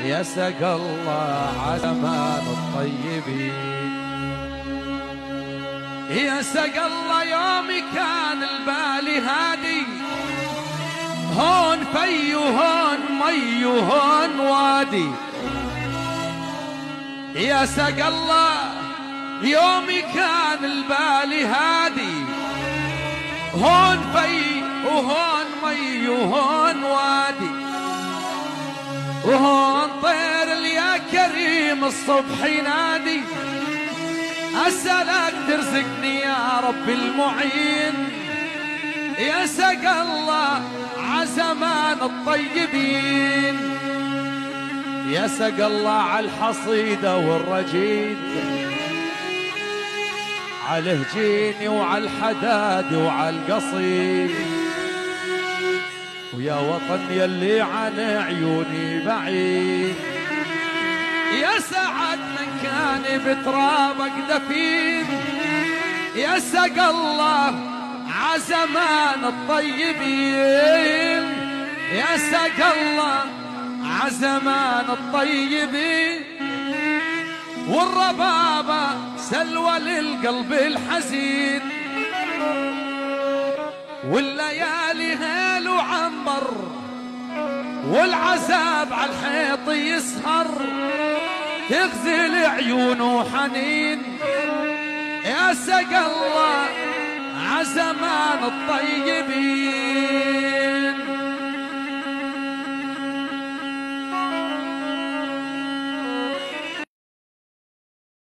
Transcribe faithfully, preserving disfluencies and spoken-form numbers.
يا سقى الله عزمان الطيبين. يا سقى الله يومي كان البالي هادي، هون في وهون مي وهون وادي. يا سقى الله يومي كان البالي هادي، هون في وهون مي وهون وادي. وهون طير يا كريم الصبح ينادي، أسألك ترزقني يا رب المعين. يا سقى الله عزمان الطيبين. يا سقى الله على الحصيدة والرجيد، على الهجيني وعلى الحداد وعلى القصيد. ويا وطن يلي عن عيوني بعيد، يا سعد من كان بترابك دفين. يا سقى الله عزمان الطيبين. يا سقى الله عزمان الطيبين. والربابة سلوى للقلب الحزين، والليالي هيل وعنبر، والعذاب على الحيط يسهر، تغزل عيونه حنين. يا سقى الله عزمان الطيبين.